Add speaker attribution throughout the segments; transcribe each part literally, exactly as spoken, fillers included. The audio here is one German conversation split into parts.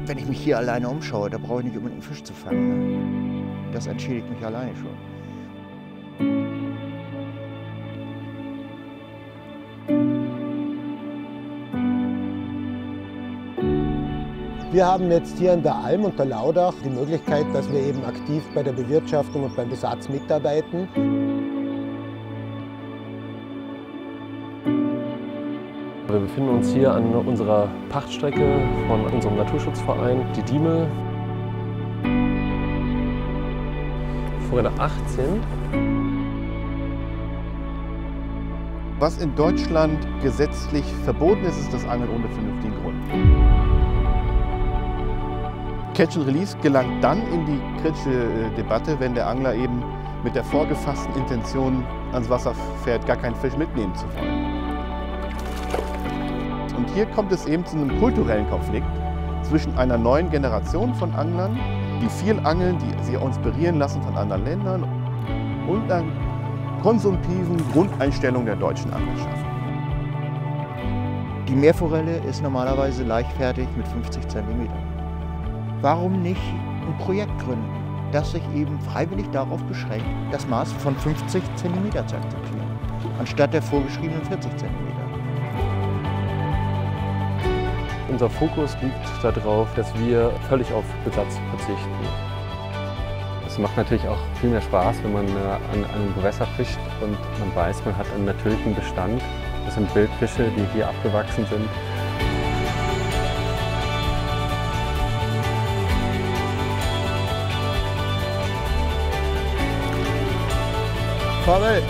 Speaker 1: Wenn ich mich hier alleine umschaue, da brauche ich nicht unbedingt einen Fisch zu fangen. Ne? Das entschädigt mich alleine schon.
Speaker 2: Wir haben jetzt hier an der Alm und der Laudach die Möglichkeit, dass wir eben aktiv bei der Bewirtschaftung und beim Besatz mitarbeiten.
Speaker 3: Wir befinden uns hier an unserer Pachtstrecke von unserem Naturschutzverein, die Diemel. Forelle achtzehn.
Speaker 4: Was in Deutschland gesetzlich verboten ist, ist das Angeln ohne vernünftigen Grund. Catch and Release gelangt dann in die kritische Debatte, wenn der Angler eben mit der vorgefassten Intention ans Wasser fährt, gar keinen Fisch mitnehmen zu wollen. Und hier kommt es eben zu einem kulturellen Konflikt zwischen einer neuen Generation von Anglern, die viel angeln, die sich inspirieren lassen von anderen Ländern, und einer konsumtiven Grundeinstellung der deutschen Anglerschaft.
Speaker 1: Die Meerforelle ist normalerweise leichtfertig mit fünfzig Zentimetern. Warum nicht ein Projekt gründen, das sich eben freiwillig darauf beschränkt, das Maß von fünfzig Zentimeter zu akzeptieren, anstatt der vorgeschriebenen vierzig Zentimeter?
Speaker 3: Unser Fokus liegt darauf, dass wir völlig auf Besatz verzichten.
Speaker 5: Es macht natürlich auch viel mehr Spaß, wenn man an einem Gewässer fischt und man weiß, man hat einen natürlichen Bestand. Das sind Wildfische, die hier abgewachsen sind.
Speaker 2: Vorwärts!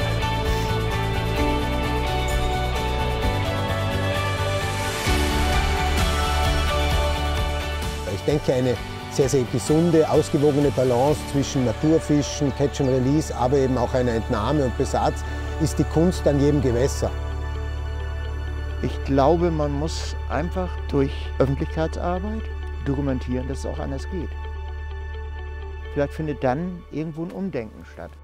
Speaker 2: Ich denke, eine sehr, sehr gesunde, ausgewogene Balance zwischen Naturfischen, Catch and Release, aber eben auch einer Entnahme und Besatz ist die Kunst an jedem Gewässer.
Speaker 1: Ich glaube, man muss einfach durch Öffentlichkeitsarbeit dokumentieren, dass es auch anders geht. Vielleicht findet dann irgendwo ein Umdenken statt.